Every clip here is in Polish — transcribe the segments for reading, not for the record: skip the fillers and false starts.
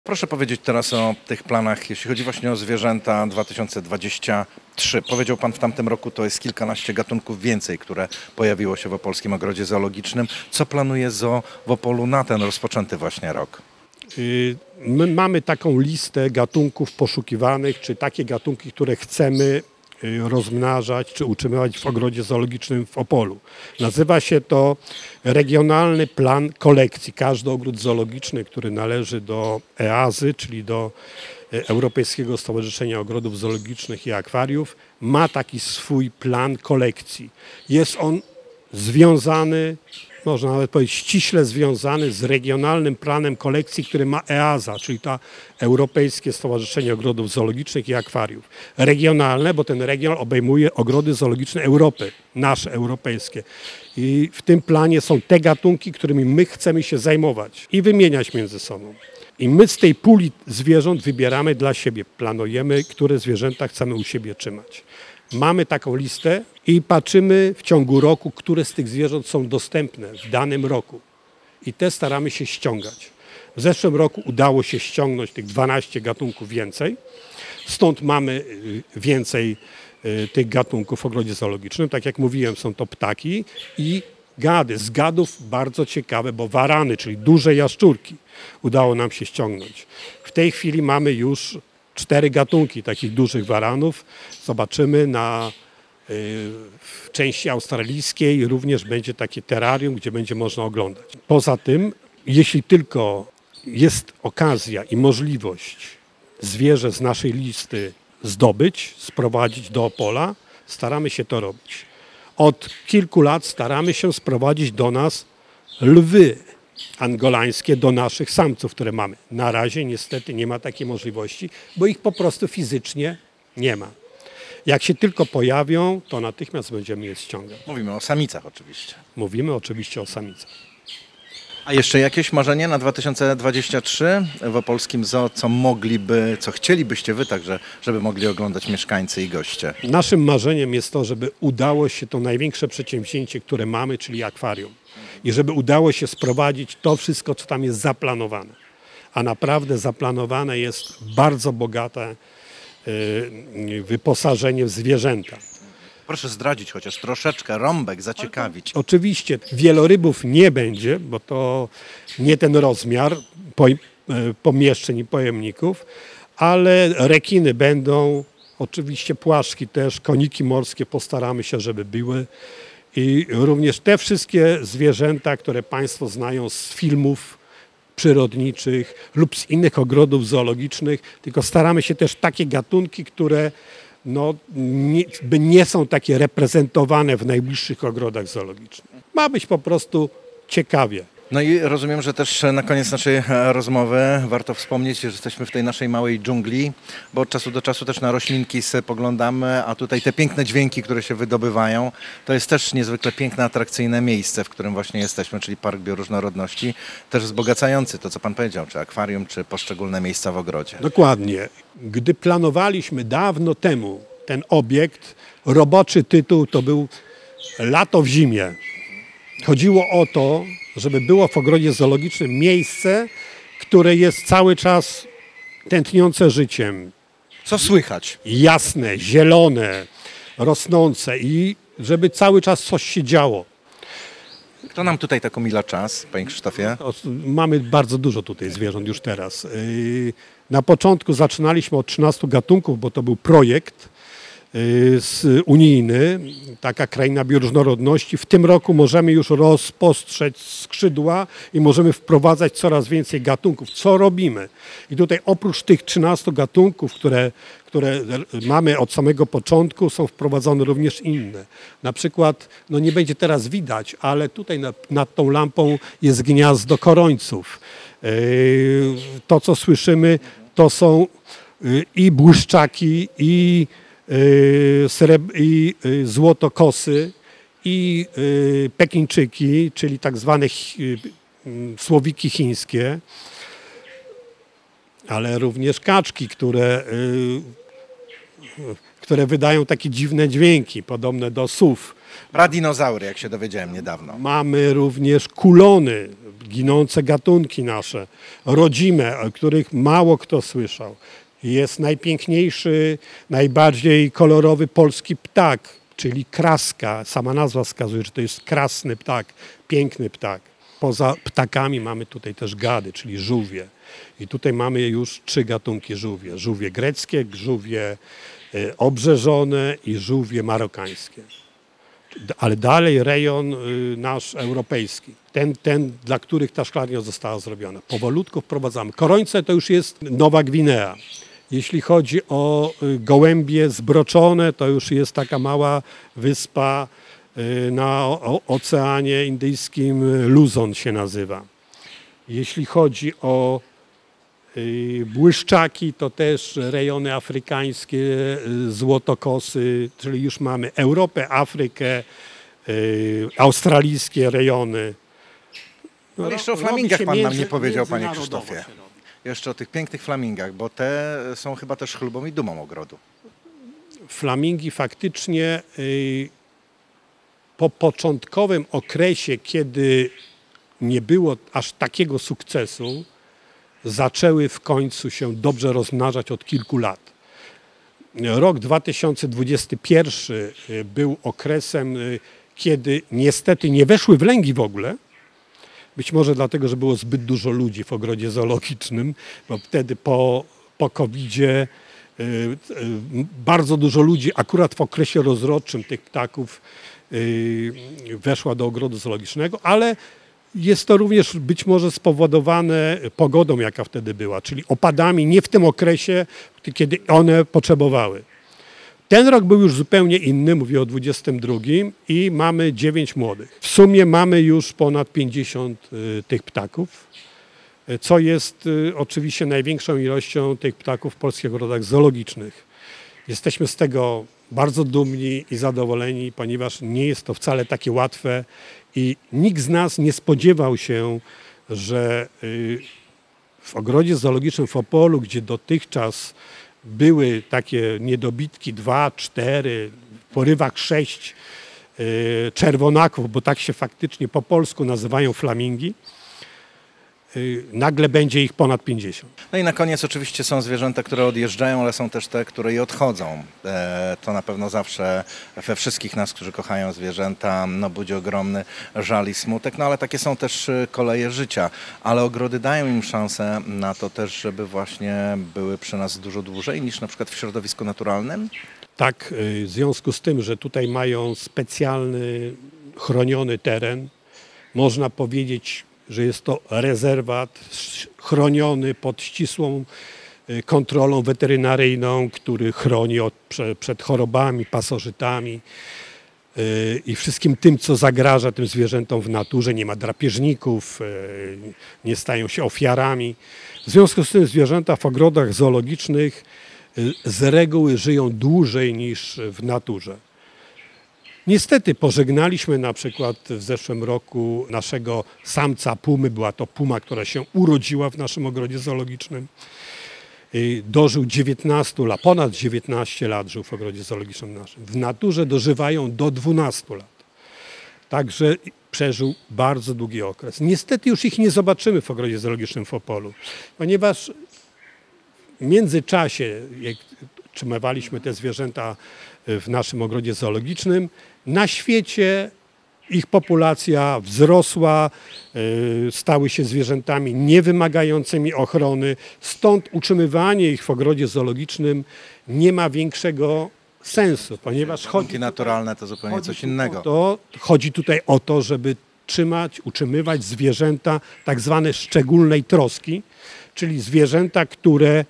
Proszę powiedzieć teraz o tych planach, jeśli chodzi właśnie o zwierzęta 2023. Powiedział Pan w tamtym roku, to jest kilkanaście gatunków więcej, które pojawiło się w Opolskim Ogrodzie Zoologicznym. Co planuje Zoo w Opolu na ten rozpoczęty właśnie rok? My mamy taką listę gatunków poszukiwanych, czy takie gatunki, które chcemy rozmnażać czy utrzymywać w ogrodzie zoologicznym w Opolu. Nazywa się to Regionalny Plan Kolekcji. Każdy ogród zoologiczny, który należy do EAZY, czyli do Europejskiego Stowarzyszenia Ogrodów Zoologicznych i Akwariów, ma taki swój plan kolekcji. Jest on związany, można nawet powiedzieć ściśle związany z regionalnym planem kolekcji, który ma EAZA, czyli to Europejskie Stowarzyszenie Ogrodów Zoologicznych i Akwariów. Regionalne, bo ten region obejmuje ogrody zoologiczne Europy, nasze europejskie. I w tym planie są te gatunki, którymi my chcemy się zajmować i wymieniać między sobą. I my z tej puli zwierząt wybieramy dla siebie, planujemy, które zwierzęta chcemy u siebie trzymać. Mamy taką listę i patrzymy w ciągu roku, które z tych zwierząt są dostępne w danym roku. I te staramy się ściągać. W zeszłym roku udało się ściągnąć tych 12 gatunków więcej. Stąd mamy więcej tych gatunków w ogrodzie zoologicznym. Tak jak mówiłem, są to ptaki i gady. Z gadów bardzo ciekawe, bo warany, czyli duże jaszczurki, udało nam się ściągnąć. W tej chwili mamy już 4 gatunki takich dużych waranów. Zobaczymy w części australijskiej również będzie takie terrarium, gdzie będzie można oglądać. Poza tym, jeśli tylko jest okazja i możliwość zwierzę z naszej listy zdobyć, sprowadzić do Opola, staramy się to robić. Od kilku lat staramy się sprowadzić do nas lwy angolańskie do naszych samców, które mamy. Na razie niestety nie ma takiej możliwości, bo ich po prostu fizycznie nie ma. Jak się tylko pojawią, to natychmiast będziemy je ściągać. Mówimy o samicach oczywiście. Mówimy oczywiście o samicach. A jeszcze jakieś marzenie na 2023 w Opolskim Zoo, co chcielibyście Wy także, żeby mogli oglądać mieszkańcy i goście? Naszym marzeniem jest to, żeby udało się to największe przedsięwzięcie, które mamy, czyli akwarium. I żeby udało się sprowadzić to wszystko, co tam jest zaplanowane. A naprawdę zaplanowane jest bardzo bogate wyposażenie w zwierzęta. Proszę zdradzić chociaż troszeczkę, rąbek, zaciekawić. Oczywiście wielorybów nie będzie, bo to nie ten rozmiar pomieszczeń i pojemników, ale rekiny będą, oczywiście płaszczki też, koniki morskie postaramy się, żeby były. I również te wszystkie zwierzęta, które Państwo znają z filmów przyrodniczych lub z innych ogrodów zoologicznych, tylko staramy się też takie gatunki, które nie są takie reprezentowane w najbliższych ogrodach zoologicznych. Ma być po prostu ciekawie. No i rozumiem, że też na koniec naszej rozmowy warto wspomnieć, że jesteśmy w tej naszej małej dżungli, bo od czasu do czasu też na roślinki spoglądamy, a tutaj te piękne dźwięki, które się wydobywają, to jest też niezwykle piękne, atrakcyjne miejsce, w którym właśnie jesteśmy, czyli Park Bioróżnorodności, też wzbogacający to, co Pan powiedział, czy akwarium, czy poszczególne miejsca w ogrodzie. Dokładnie. Gdy planowaliśmy dawno temu ten obiekt, roboczy tytuł to był Lato w zimie. Chodziło o to, żeby było w ogrodzie zoologicznym miejsce, które jest cały czas tętniące życiem. Co słychać? Jasne, zielone, rosnące i żeby cały czas coś się działo. Kto nam tutaj tak umila czas, Panie Krzysztofie? Mamy bardzo dużo tutaj zwierząt już teraz. Na początku zaczynaliśmy od 13 gatunków, bo to był projekt unijny, taka kraina bioróżnorodności. W tym roku możemy już rozpostrzeć skrzydła i możemy wprowadzać coraz więcej gatunków. Co robimy? I tutaj oprócz tych 13 gatunków, które mamy od samego początku, są wprowadzone również inne. Na przykład, nie będzie teraz widać, ale tutaj nad tą lampą jest gniazdo korońców. To, co słyszymy, to są i błyszczaki, i złotokosy, i pekińczyki, czyli tak zwane słowiki chińskie, ale również kaczki, które które wydają takie dziwne dźwięki, podobne do sów. Pradinozaury, jak się dowiedziałem niedawno. Mamy również kulony, ginące gatunki nasze, rodzime, o których mało kto słyszał. Jest najpiękniejszy, najbardziej kolorowy polski ptak, czyli kraska. Sama nazwa wskazuje, że to jest krasny ptak, piękny ptak. Poza ptakami mamy tutaj też gady, czyli żółwie. I tutaj mamy już 3 gatunki żółwie. Żółwie greckie, żółwie obrzeżone i żółwie marokańskie. Ale dalej rejon nasz europejski, ten dla których ta szklarnia została zrobiona. Powolutku wprowadzamy. Korońce to już jest Nowa Gwinea. Jeśli chodzi o gołębie zbroczone, to już jest taka mała wyspa na Oceanie Indyjskim, Luzon się nazywa. Jeśli chodzi o błyszczaki, to też rejony afrykańskie, złotokosy, czyli już mamy Europę, Afrykę, australijskie rejony. Ale jeszcze o flamingach pan nam nie powiedział, panie Krzysztofie. Jeszcze o tych pięknych flamingach, bo te są chyba też chlubą i dumą ogrodu. Flamingi faktycznie po początkowym okresie, kiedy nie było aż takiego sukcesu, zaczęły w końcu się dobrze rozmnażać od kilku lat. Rok 2021 był okresem, kiedy niestety nie weszły w lęgi w ogóle. Być może dlatego, że było zbyt dużo ludzi w ogrodzie zoologicznym, bo wtedy po COVID-zie bardzo dużo ludzi akurat w okresie rozrodczym tych ptaków weszła do ogrodu zoologicznego, ale jest to również być może spowodowane pogodą, jaka wtedy była, czyli opadami nie w tym okresie, kiedy one potrzebowały. Ten rok był już zupełnie inny, mówię o 22 i mamy 9 młodych. W sumie mamy już ponad 50 tych ptaków, co jest oczywiście największą ilością tych ptaków w polskich ogrodach zoologicznych. Jesteśmy z tego bardzo dumni i zadowoleni, ponieważ nie jest to wcale takie łatwe i nikt z nas nie spodziewał się, że w ogrodzie zoologicznym w Opolu, gdzie dotychczas były takie niedobitki 2, 4, w porywach 6 czerwonaków, bo tak się faktycznie po polsku nazywają flamingi, nagle będzie ich ponad 50. No i na koniec oczywiście są zwierzęta, które odjeżdżają, ale są też te, które i odchodzą. To na pewno zawsze we wszystkich nas, którzy kochają zwierzęta, no budzi ogromny żal i smutek, no ale takie są też koleje życia. Ale ogrody dają im szansę na to też, żeby właśnie były przy nas dużo dłużej niż na przykład w środowisku naturalnym? Tak, w związku z tym, że tutaj mają specjalny, chroniony teren, można powiedzieć, że jest to rezerwat chroniony pod ścisłą kontrolą weterynaryjną, który chroni przed chorobami, pasożytami i wszystkim tym, co zagraża tym zwierzętom w naturze. Nie ma drapieżników, nie stają się ofiarami. W związku z tym zwierzęta w ogrodach zoologicznych z reguły żyją dłużej niż w naturze. Niestety pożegnaliśmy na przykład w zeszłym roku naszego samca pumy. Była to puma, która się urodziła w naszym ogrodzie zoologicznym. Dożył 19 lat, ponad 19 lat żył w ogrodzie zoologicznym naszym. W naturze dożywają do 12 lat. Także przeżył bardzo długi okres. Niestety już ich nie zobaczymy w ogrodzie zoologicznym w Opolu, ponieważ w międzyczasie, jak utrzymywaliśmy te zwierzęta w naszym ogrodzie zoologicznym, na świecie ich populacja wzrosła, stały się zwierzętami niewymagającymi ochrony, stąd utrzymywanie ich w ogrodzie zoologicznym nie ma większego sensu, ponieważ Warunki naturalne to zupełnie coś innego. Chodzi tutaj o to, żeby utrzymywać zwierzęta tak zwane szczególnej troski, czyli zwierzęta, które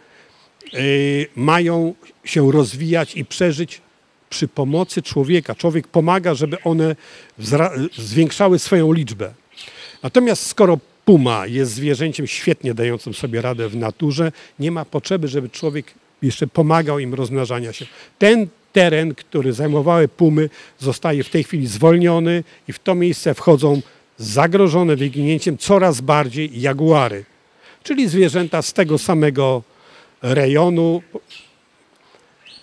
mają się rozwijać i przeżyć przy pomocy człowieka. Człowiek pomaga, żeby one zwiększały swoją liczbę. Natomiast skoro puma jest zwierzęciem świetnie dającym sobie radę w naturze, nie ma potrzeby, żeby człowiek jeszcze pomagał im rozmnażania się. Ten teren, który zajmowały pumy, zostaje w tej chwili zwolniony i w to miejsce wchodzą zagrożone wyginięciem coraz bardziej jaguary, czyli zwierzęta z tego samego rejonu,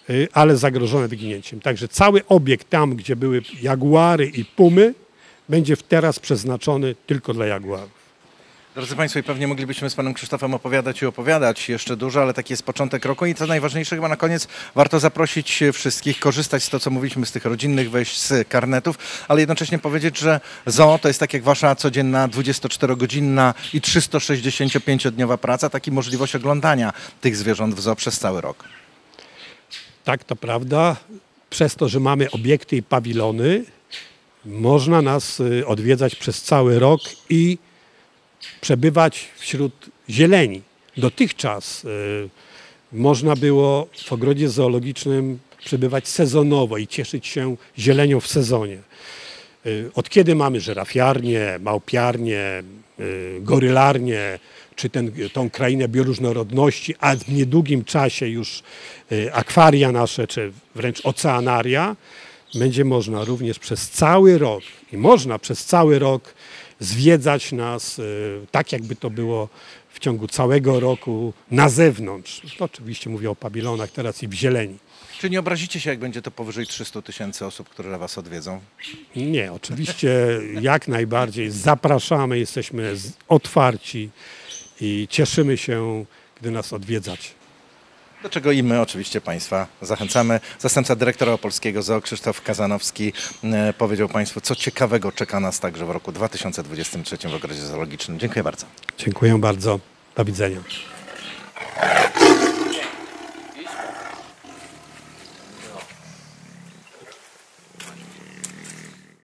ale zagrożone wyginięciem. Także cały obiekt tam, gdzie były jaguary i pumy, będzie teraz przeznaczony tylko dla jaguarów. Drodzy Państwo, i pewnie moglibyśmy z Panem Krzysztofem opowiadać i opowiadać jeszcze dużo, ale taki jest początek roku i co najważniejsze, chyba na koniec warto zaprosić wszystkich, korzystać z to, co mówiliśmy, z tych rodzinnych wejść, z karnetów, ale jednocześnie powiedzieć, że zoo to jest tak jak Wasza codzienna 24-godzinna i 365-dniowa praca, taka możliwość oglądania tych zwierząt w zoo przez cały rok. Tak, to prawda. Przez to, że mamy obiekty i pawilony, można nas odwiedzać przez cały rok i przebywać wśród zieleni. Dotychczas można było w ogrodzie zoologicznym przebywać sezonowo i cieszyć się zielenią w sezonie. Od kiedy mamy żyrafiarnię, małpiarnię, gorylarnię, czy tą krainę bioróżnorodności, a w niedługim czasie już akwaria nasze, czy wręcz oceanaria, będzie można również przez cały rok i można przez cały rok zwiedzać nas tak, jakby to było w ciągu całego roku na zewnątrz. To oczywiście mówię o pawilonach teraz i w zieleni. Czy nie obrazicie się, jak będzie to powyżej 300 000 osób, które Was odwiedzą? Nie, oczywiście jak najbardziej zapraszamy, jesteśmy otwarci i cieszymy się, gdy nas odwiedzacie. Do czego i my oczywiście Państwa zachęcamy. Zastępca dyrektora Opolskiego Zoo Krzysztof Kazanowski powiedział Państwu, co ciekawego czeka nas także w roku 2023 w Ogrodzie Zoologicznym. Dziękuję bardzo. Dziękuję bardzo. Do widzenia.